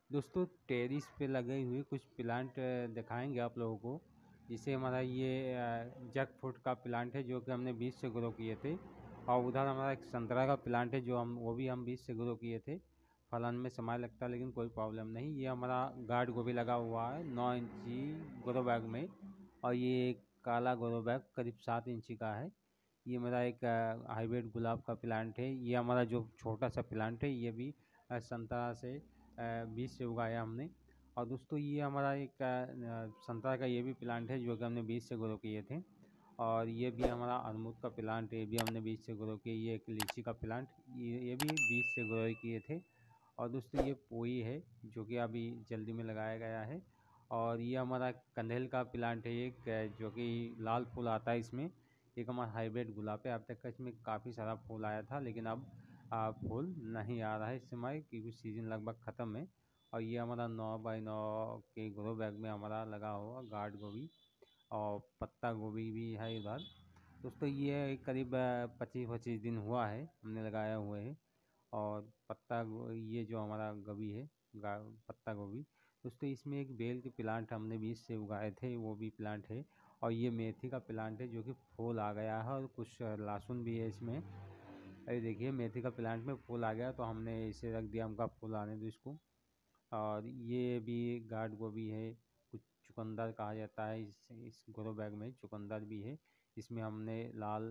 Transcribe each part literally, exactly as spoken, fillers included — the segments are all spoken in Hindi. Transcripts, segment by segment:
दोस्तों टेरिस पे लगे हुए कुछ प्लांट दिखाएंगे आप लोगों को। जिसे हमारा ये जैक फ्रूट का प्लांट है जो कि हमने बीज से ग्रो किए थे, और उधर हमारा एक संतरा का प्लांट है जो हम वो भी हम बीज से ग्रो किए थे। फलन में समय लगता है लेकिन कोई प्रॉब्लम नहीं। ये हमारा गार्ड गोभी लगा हुआ है नौ इंची ग्रो बैग में, और ये एक काला ग्रो बैग करीब सात इंची का है। ये मेरा एक हाइब्रिड गुलाब का प्लांट है। ये हमारा जो छोटा सा प्लांट है ये भी अ, संतरा से अ, बीज से उगाया हमने। और दोस्तों ये हमारा एक अ, संतरा का ये भी प्लांट है जो कि हमने बीज से ग्रो किए थे। और ये भी हमारा अमरूद का प्लांट है, ये भी हमने बीज से ग्रो किया। ये एक लीची का प्लांट, ये ये भी बीज से ग्रो किए थे। और दोस्तों ये पोई है जो कि अभी जल्दी में लगाया गया है। और ये हमारा कनैल का प्लांट है एक, अ, जो कि लाल फूल आता है इसमें। एक हमारा हाइब्रिड गुलाब है। अब तक का इसमें काफ़ी सारा फूल आया था लेकिन अब आ, फूल नहीं आ रहा है इस समय क्योंकि सीज़न लगभग ख़त्म है। और ये हमारा नौ बाई नौ के ग्रो बैग में हमारा लगा हुआ गार्ड गोभी और पत्ता गोभी भी है इधर। दोस्तों ये करीब पच्चीस पच्चीस दिन हुआ है हमने लगाया हुए है। और पत्ता गो- ये जो हमारा गोभी है, गा पत्ता गोभी, दोस्तों इसमें एक बेल के प्लांट हमने बीज से उगाए थे, वो भी प्लांट है। और ये मेथी का प्लांट है जो कि फूल आ गया है, और कुछ लहसुन भी है इसमें। अरे देखिए मेथी का प्लांट में फूल आ गया तो हमने इसे रख दिया, हमका फूल आने दो इसको। और ये भी गार्ड गोभी है, कुछ चुकंदर कहा जाता है इस इस ग्रो बैग में चुकंदर भी है। इसमें हमने लाल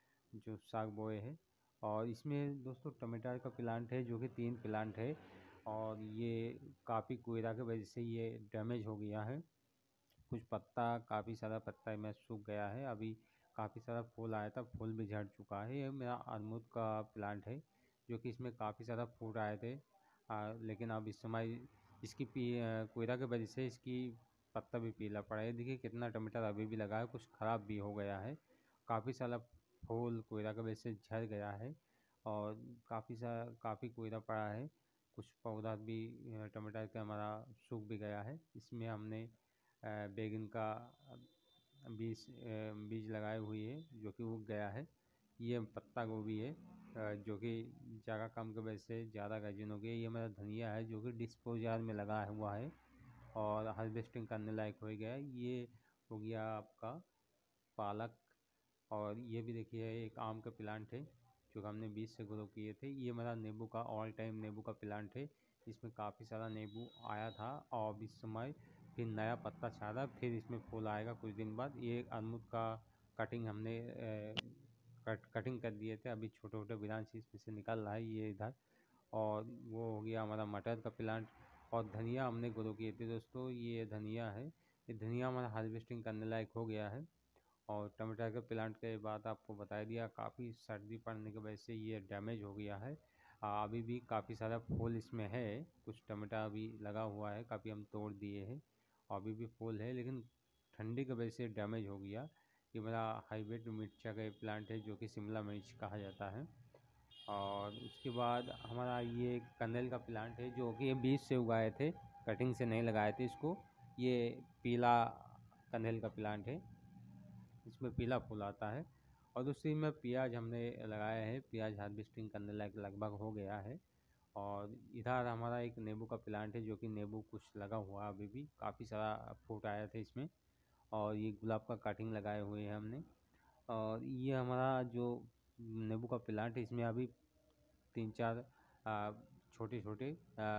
जो साग बोए हैं। और इसमें दोस्तों टमाटर का प्लांट है जो कि तीन प्लांट है। और ये काफ़ी कोयरा की वजह से ये डैमेज हो गया है। कुछ पत्ता, काफ़ी सारा पत्ता में सूख गया है। अभी काफ़ी सारा फूल आया था, फूल भी झड़ चुका है। ये मेरा अमरूद का प्लांट है जो कि इसमें काफ़ी सारा फूल आए थे। आ, लेकिन अब इस समय इसकी पी कोयरा की वजह से इसकी पत्ता भी पीला पड़ा है। देखिए कितना टमाटर अभी भी लगा है, कुछ ख़राब भी हो गया है। काफ़ी सारा फूल कोयरा की वजह से झड़ गया है। और काफ़ी सा काफ़ी कोयरा पड़ा है। कुछ पौधा भी अ, टमाटर का हमारा सूख भी गया है। इसमें हमने अ, बैगन का बीज अ, बीज लगाए हुए है जो कि उग गया है। ये पत्ता गोभी है अ, जो कि जगह कम की वजह से ज़्यादा गर्जन हो गई। ये मेरा धनिया है जो कि डिस्पोजार में लगा हुआ है और हार्वेस्टिंग करने लायक हो गया है। ये हो गया आपका पालक। और ये भी देखिए एक आम का प्लांट है जो कि हमने बीज से ग्रो किए थे। ये मेरा नींबू का ऑल टाइम नींबू का प्लांट है। इसमें काफ़ी सारा नींबू आया था और अब इस समय फिर नया पत्ता छा रहा है, फिर इसमें फूल आएगा कुछ दिन बाद। ये अमरूद का कटिंग हमने अ, कट कटिंग कर दिए थे, अभी छोटे छोटे ब्रांच इसमें से निकल रहा है ये इधर। और वो हो गया हमारा मटर का प्लांट। और धनिया हमने ग्रो किए थे दोस्तों, ये धनिया है। ये धनिया हमारा हार्वेस्टिंग करने लायक हो गया है। और टमाटर के प्लांट के बाद आपको बता दिया काफ़ी सर्दी पड़ने की वजह से ये डैमेज हो गया है। आ, अभी भी काफ़ी सारा फूल इसमें है, कुछ टमाटर अभी लगा हुआ है, काफ़ी हम तोड़ दिए हैं। और अभी भी फूल है लेकिन ठंडी की वजह से डैमेज हो गया। ये मेरा हाइब्रिड मिर्चा का प्लांट है जो कि शिमला मिर्च कहा जाता है। और उसके बाद हमारा ये कनैल का प्लांट है जो कि ये बीज से उगाए थे, कटिंग से नहीं लगाए थे इसको। ये पीला कनैल का प्लांट है, इसमें पीला फूल आता है। और दूसरी में प्याज हमने लगाया है, प्याज हार्वेस्टिंग करने लायक लगभग हो गया है। और इधर हमारा एक नींबू का प्लांट है जो कि नींबू कुछ लगा हुआ है, अभी भी काफ़ी सारा फ्रूट आया था इसमें। और ये गुलाब का कटिंग लगाए हुए हैं हमने। और ये हमारा जो नींबू का प्लांट है इसमें अभी तीन चार छोटे छोटे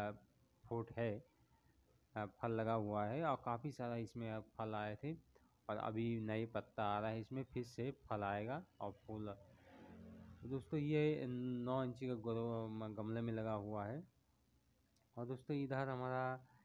फ्रूट है, अ, फल लगा हुआ है। और काफ़ी सारा इसमें अब फल आए थे। और अभी नए पत्ता आ रहा है इसमें, फिर से फल आएगा और फूल। तो दोस्तों ये नौ इंची का ग्रो गमले में लगा हुआ है। और दोस्तों इधर हमारा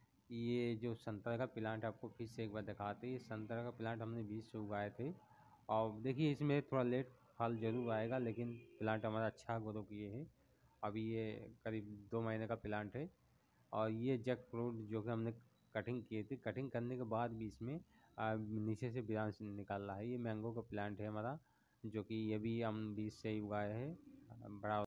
ये जो संतरा का प्लांट आपको फिर से एक बार दिखाते हैं। ये संतरा का प्लांट हमने बीज से उगाए थे। और देखिए इसमें थोड़ा लेट फल ज़रूर आएगा लेकिन प्लांट हमारा अच्छा ग्रो किए हैं। अभी ये करीब दो महीने का प्लांट है। और ये जैक फ्रूट जो कि हमने कटिंग किए थे, कटिंग करने के बाद भी इसमें आ, नीचे से ब्रांच निकल रहा है। ये मैंगो का प्लांट है हमारा जो कि ये भी हम बीज से ही उगाए हैं, बड़ा